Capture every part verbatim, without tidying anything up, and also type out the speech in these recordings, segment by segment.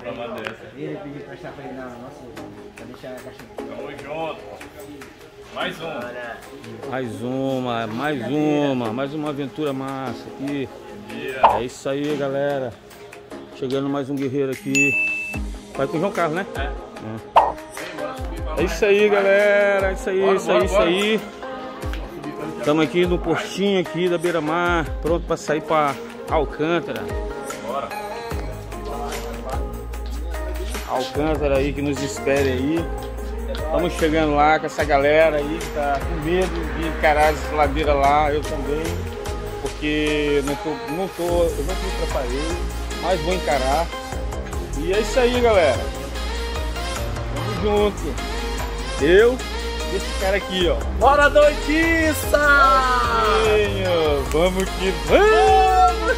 Ele pediu pra estar pra ele, não, nossa, pra deixar a caixa. Tamo junto. Mais uma. Mais uma, mais uma, mais uma aventura massa aqui. É isso aí, galera. Chegando mais um guerreiro aqui. Vai com o João Carlos, né? É. É, é isso aí, galera. É isso aí, bora, isso bora, aí, bora. Isso aí. Estamos aqui no postinho aqui da beira-mar, pronto para sair para Alcântara. Bora. Alcântara aí que nos espere aí. Estamos chegando lá com essa galera aí que tá com medo de encarar as ladeiras lá, eu também, porque não tô, não tô, eu não me preparei, mas vou encarar. E é isso aí, galera. Tamo junto. Eu e esse cara aqui, ó. Bora, doidiça! Vamos que vamos!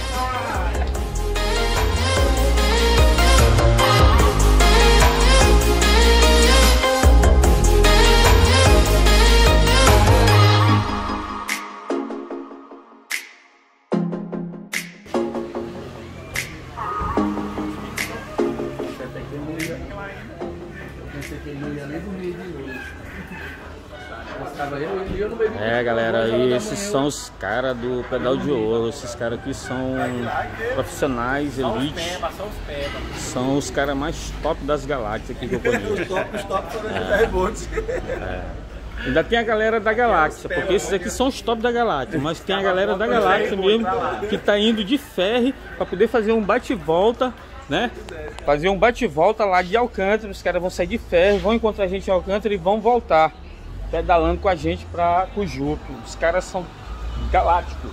É, galera, aí esses são os caras do pedal de ouro. Esses caras aqui são profissionais, elite. São os caras mais top das galáxias aqui que eu conheço. Os top, os top foram os é. Ainda tem a galera da galáxia, porque esses aqui são os top da galáxia, mas tem a galera da galáxia mesmo que tá indo de ferry para poder fazer um bate-volta, né? Fazer um bate-volta lá de Alcântara. Os caras vão sair de ferry, vão encontrar a gente em Alcântara e vão voltar pedalando com a gente pra Cujupe. Os caras são galácticos.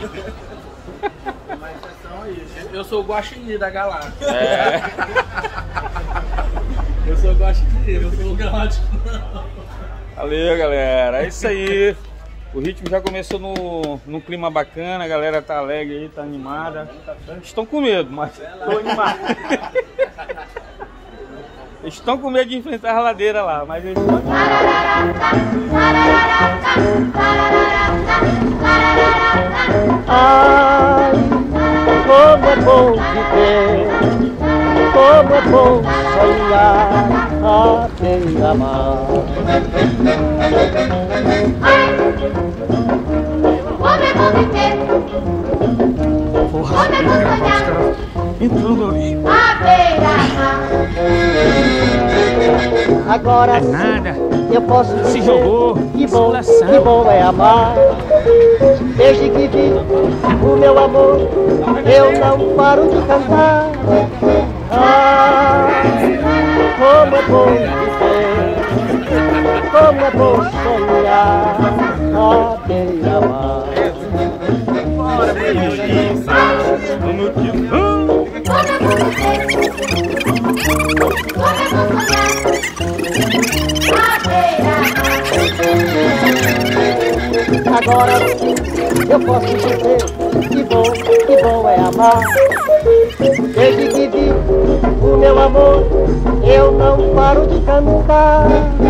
Eu sou o Guaxinim da galáxia. É. Eu sou o Guaxinim, eu sou o galáctico. Valeu, galera. É isso aí. O ritmo já começou no, no clima bacana, a galera tá alegre aí, tá animada. Estão com medo, mas tô animado. Estão com medo de enfrentar a ladeira lá, mas eles estão... Ai, como é bom viver, como é bom sonhar a beira-mar. Ai, como é bom viver, como é bom sonhar entrando ali a beira-mar. Agora é nada. Eu posso dizer se jogou, que bom, que bom é amar. Desde que vi o meu amor, eu não paro de cantar. Ah, como é bom viver, como é bom sonhar a beira-mar. Vamos que vamos! Agora sim, eu posso dizer que bom, que bom é amar. Desde que vi o meu amor, eu não paro de cantar.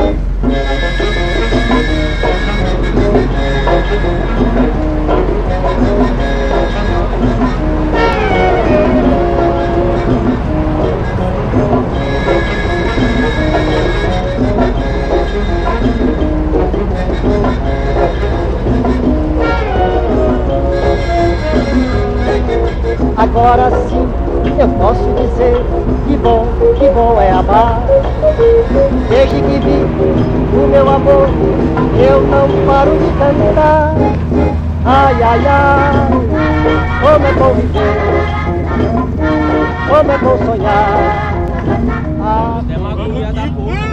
Agora sim, eu posso dizer que bom, que bom é amar. Desde que vi o meu amor, eu não paro de cantar. Ai, ai, ai, como é bom viver, como é bom sonhar. Ah, demagogia da porra.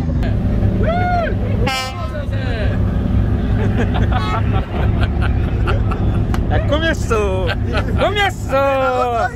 É, começou! Começou!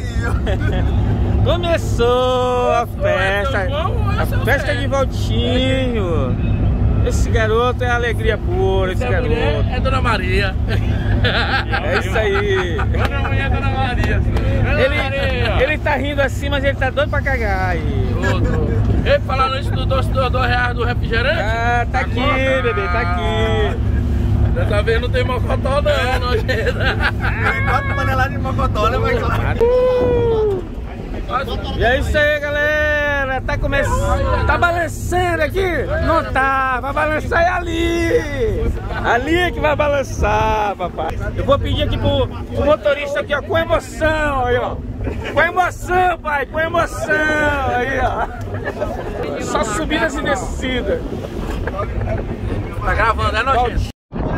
Começou a festa! A festa de Valtinho! Esse garoto é alegria pura, esse garoto! É Dona Maria! É isso aí! Dona Maria é Dona Maria! Ele, ele tá rindo assim, mas ele tá doido pra cagar aí! Ele falando isso do dois, do dois reais do refrigerante? Ah, tá aqui, bebê, tá aqui! Dessa vez não tem mocotó não, nojenta. Quatro paneladas de mocotó, né, mas claro. E é isso aí, galera. Tá começando. Tá balançando aqui? Não tá. Vai balançar ali. Ali que vai balançar, papai. Eu vou pedir aqui pro, pro motorista aqui, ó, com emoção, aí, ó. Com emoção, pai, com emoção. Aí, ó. Só subidas e descidas. Tá gravando, é nojento.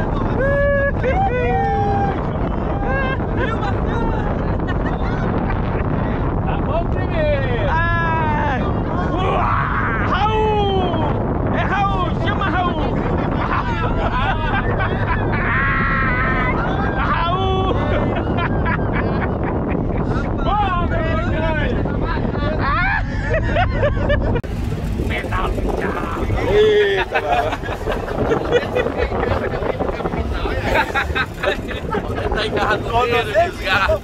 Tá bom primeiro. Ah, uá, Raul! É Raul, chama Raul. Raul! Bom, pedal de carro. Eita, Tá engarradoeiro, desgraça.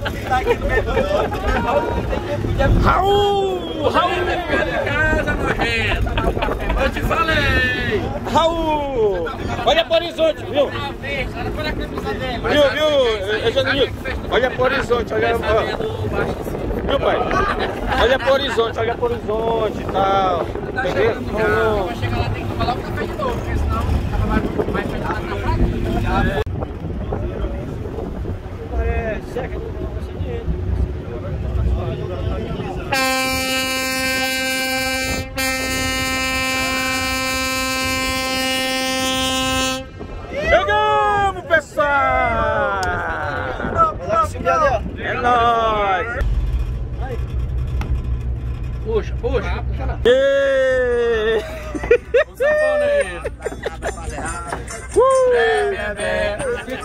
Raul! Raul! De casa, nojento. Eu te falei. Raul! Olha pro horizonte, viu? Viu, viu, Janinho? Olha pro horizonte, olha. Ó. Viu, pai? Olha pro horizonte, olha pro horizonte e tal. Entendeu? Vai chegar lá, tem que falar o café de novo, porque senão vai pegar na praia. É, seca, não vai ser dinheiro. Chegamos, pessoal! É nóis! Puxa, puxa. Puxa lá. Êêêê! O sanfoneiro. Uh! É, é, é.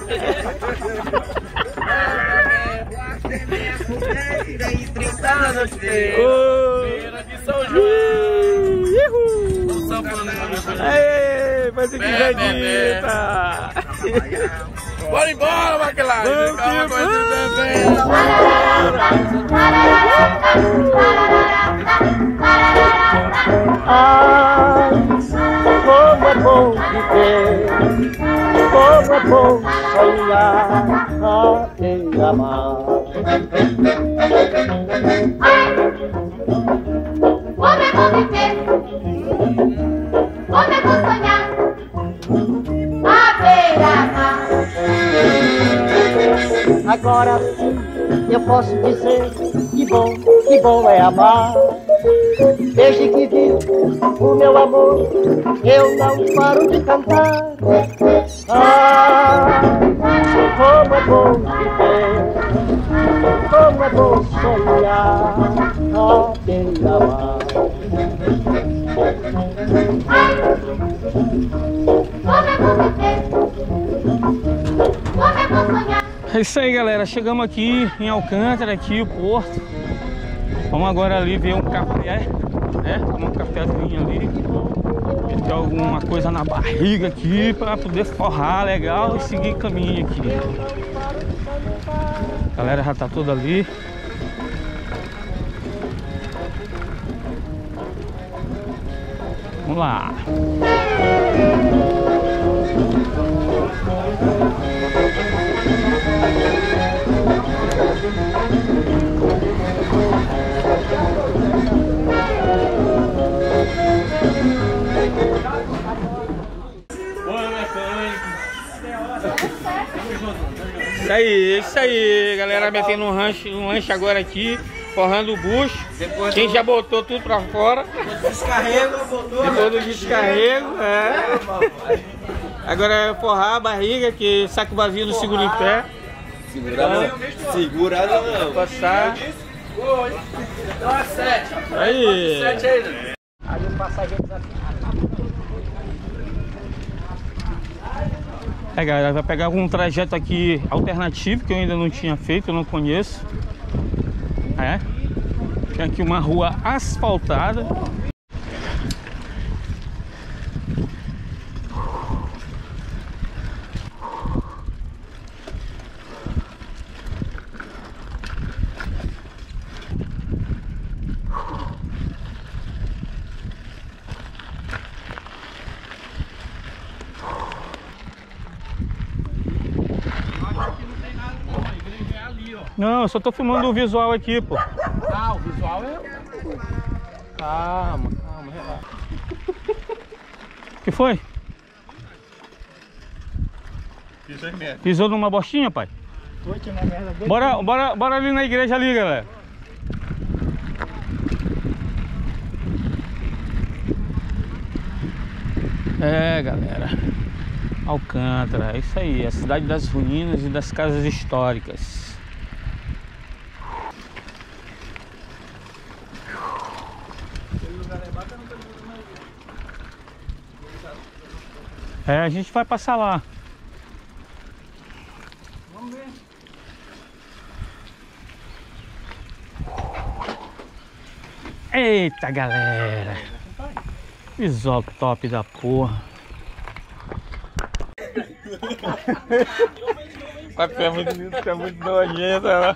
Uh! Feira de São João. Ihu! O sanfoneiro. Aê, mas que Bé, bé, bé. acredita! Bora embora, McLaren. Vamos Calma que com esse vamos. bebê. Ai, como é bom viver, como é bom sonhar, a quem amar. Como é bom viver, como é bom sonhar, a beira-mar. Agora sim eu posso dizer que bom, que bom é amar. Desde que vi o meu amor, eu não paro de cantar. Ah, como é bom viver, como é bom sonhar, a quem amar. Como é bom viver, como é bom sonhar. É isso aí, galera. Chegamos aqui em Alcântara, aqui o porto. Vamos agora ali ver um café, né? Tomar um cafezinho ali. Ver se tem alguma coisa na barriga aqui para poder forrar legal e seguir caminho aqui. A galera já tá toda ali. Vamos lá. Isso aí, isso aí, galera, metendo um lanche, um lanche agora aqui, forrando o bucho. Quem já botou tudo pra fora. Descarrego, botou. Depois do descarrego, é. Agora é forrar a barriga, que saco vazio não segura em pé. Segurado, segurado não. Passar. Dá sete. Aí. Sete aí, né? Ali o passageiro desafiado. É, galera, vai pegar um trajeto aqui alternativo que eu ainda não tinha feito, eu não conheço. É. Tem aqui uma rua asfaltada. Não, eu só tô filmando o visual aqui, pô. Ah, o visual. visual é... Calma, calma, relaxa. O que foi? Pisou em merda. Pisou numa bostinha, pai? Foi, tinha uma merda doida. Bora, bora, bora ali na igreja ali, galera. É, galera. Alcântara, é isso aí, a cidade das ruínas e das casas históricas. É, a gente vai passar lá. Vamos ver. Eita, galera. Visual top da porra. É muito lindo, é muito nojento, né?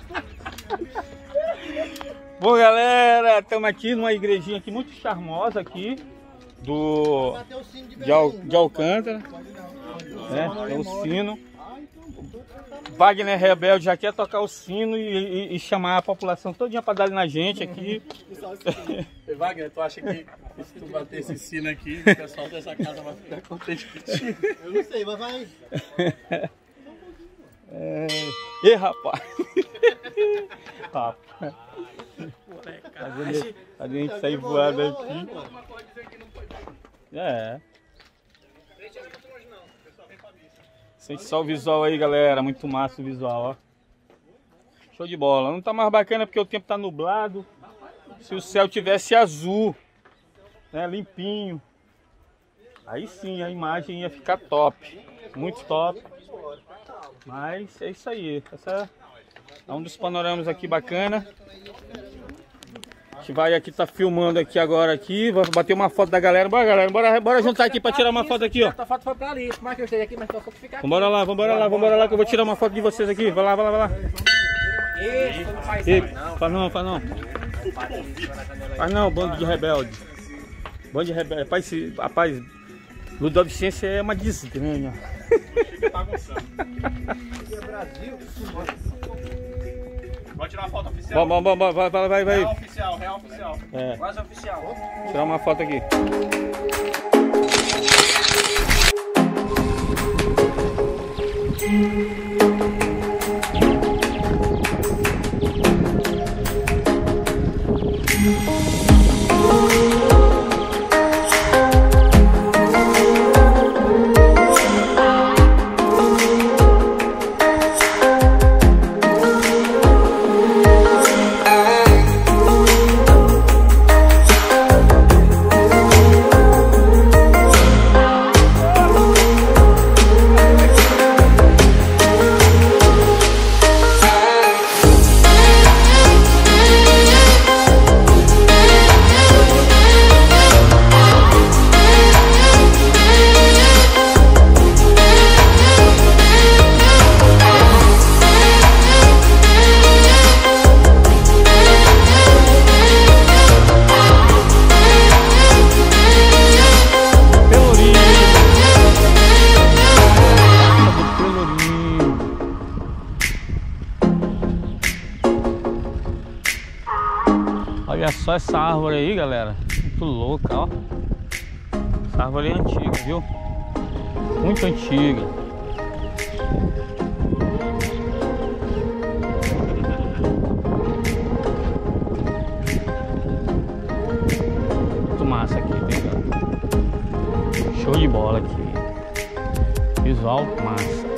Bom, galera, estamos aqui numa igrejinha aqui muito charmosa aqui do de, Al, de Alcântara, né? É o sino. Wagner Rebelde já quer tocar o sino e, e, e chamar a população todinha para dar na gente aqui. Wagner, tu acha que se tu bater esse sino aqui, o pessoal dessa casa vai ficar contente contigo? Eu não sei, mas vai. É... Ê, rapaz! Rapaz! A gente sair voando aqui. É. Sente só o visual aí, galera. Muito massa o visual, ó. Show de bola. Não tá mais bacana porque o tempo tá nublado. Se o céu tivesse azul, né, limpinho, aí sim a imagem ia ficar top. Muito top. Mas é isso aí. Essa é um dos panoramas aqui bacana. A gente vai aqui, tá filmando aqui agora aqui. Vou bater uma foto da galera. Bora, galera, bora, bora juntar aqui pra tirar uma foto aqui, ó. Tua foto foi pra ali, mas que eu esteja aqui, mas tua foto fica aqui. Vambora lá, vambora lá, vambora lá que eu vou tirar uma foto de vocês aqui. Vai lá, vai lá, vai lá. Isso, não faz Ei, não. faz não, faz não. Faz não, bando de rebelde. Bando de rebelde. Rapaz, esse, rapaz, Ludovicência é uma desgranha. Fica bagunçando. Vamos tirar uma foto oficial? Vamos, vamos, vamos, vai, vai, vai. Real oficial, real oficial. É. Quase oficial. Tirar uma foto aqui. Olha só essa árvore aí, galera. Muito louca, ó. Essa árvore é antiga, viu? Muito antiga. Muito massa aqui, viu, galera? Show de bola aqui. Visual massa.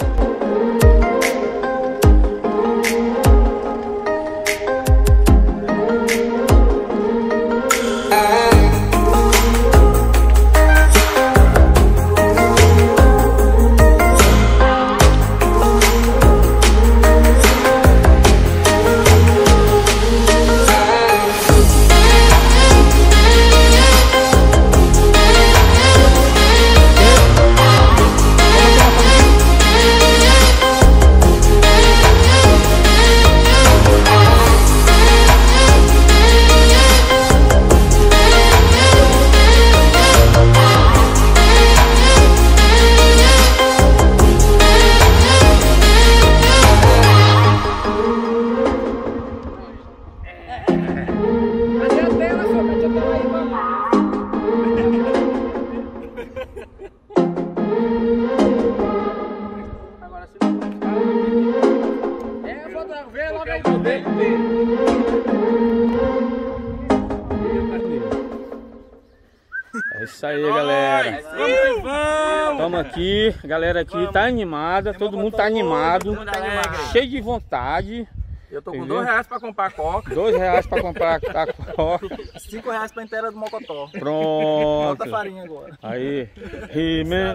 isso aí, galera. Vamos, vamos! Estamos aqui, a galera aqui tá animada, todo mundo tá animado, cheio de vontade. Eu tô com Entendeu? dois reais pra comprar coca. Dois reais pra comprar a coca. Cinco reais pra inteira do mocotó. Pronto. Falta farinha agora. Aí. He-Man.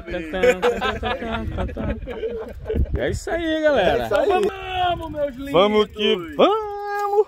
É isso aí, galera. Vamos, meus lindos. Vamos que vamos.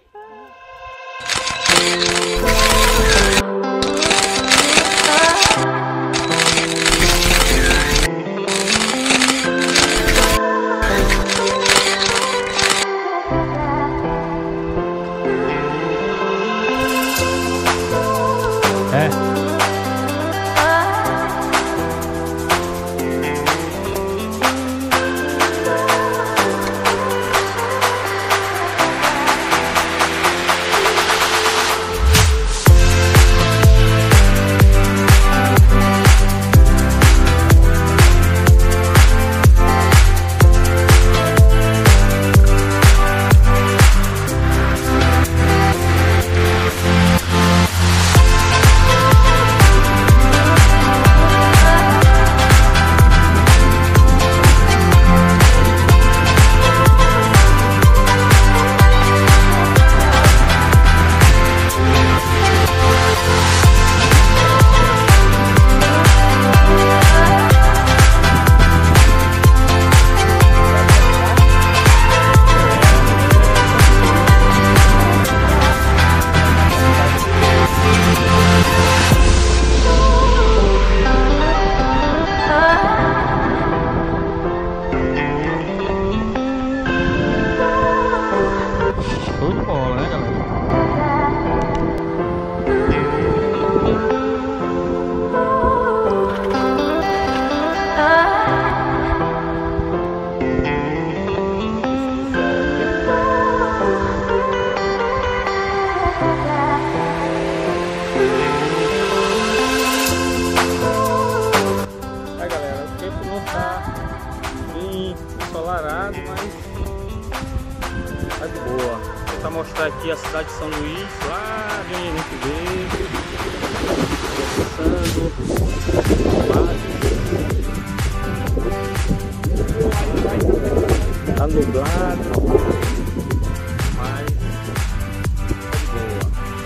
Ensolarado, mas tá de boa. Vou tentar mostrar aqui a cidade de São Luís, lá de onde a gente veio. Tá nublado, mas tá de boa.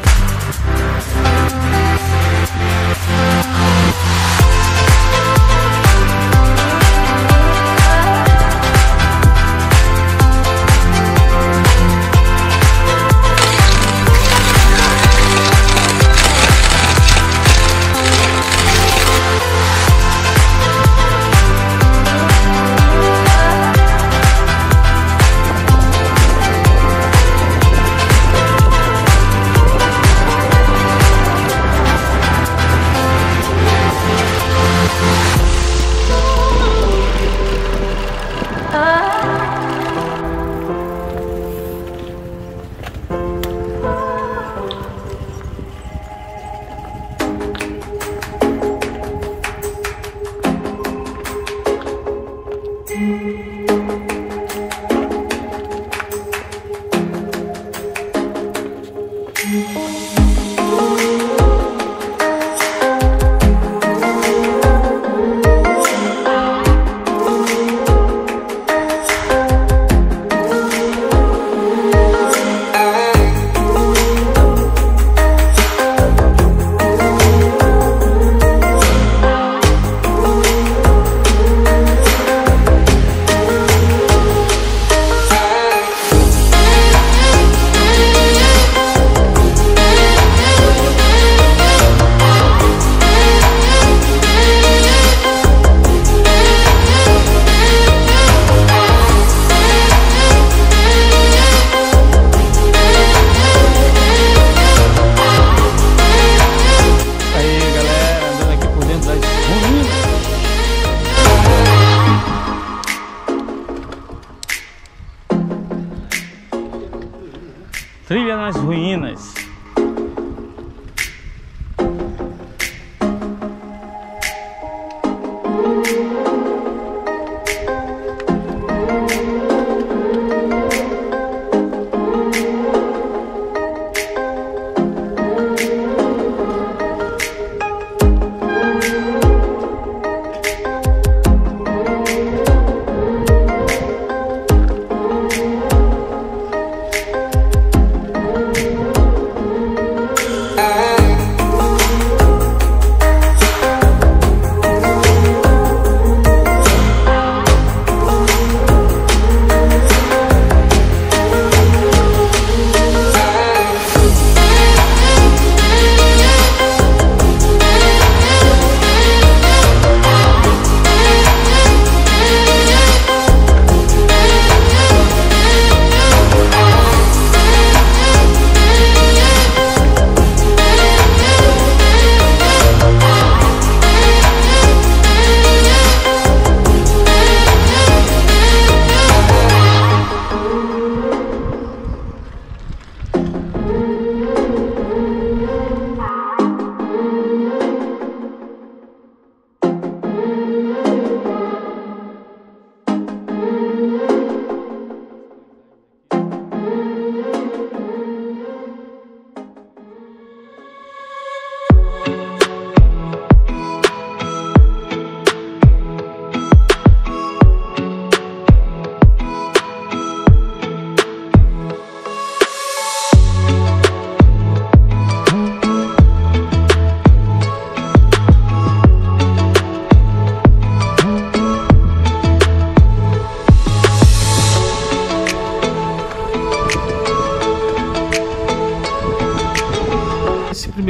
Trilha nas ruínas.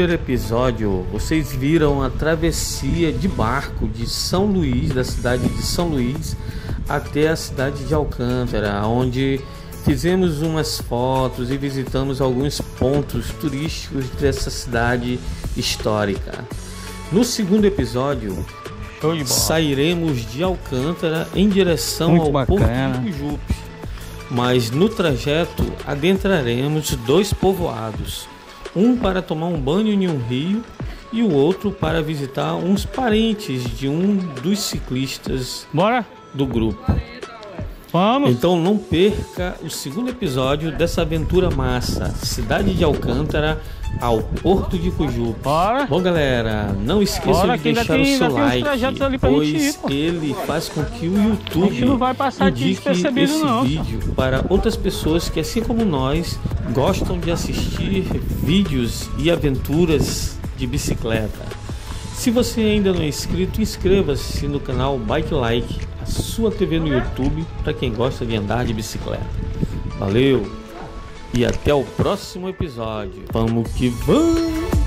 primeiro episódio, vocês viram a travessia de barco de São Luís, da cidade de São Luís, até a cidade de Alcântara, onde fizemos umas fotos e visitamos alguns pontos turísticos dessa cidade histórica. No segundo episódio, sairemos de Alcântara em direção Muito ao bacana. Porto de Cujupe, mas no trajeto adentraremos dois povoados, um para tomar um banho em um rio e o outro para visitar uns parentes de um dos ciclistas Bora? do grupo. Vamos! Então não perca o segundo episódio dessa aventura massa, cidade de Alcântara ao Porto de Cujupe. Bora! Bom, galera, não esqueçam Bora, de que ainda deixar tem- o seu ainda tem uns like, trajetos ali pra gente pois ir, pô. ele faz com que o A YouTube gente não vai passar aqui indique despercebido, esse não, vídeo para outras pessoas que, assim como nós, gostam de assistir vídeos e aventuras de bicicleta. Se você ainda não é inscrito, inscreva-se no canal Bike Like, a sua T V no YouTube para quem gosta de andar de bicicleta. Valeu e até o próximo episódio. Vamos que vamos!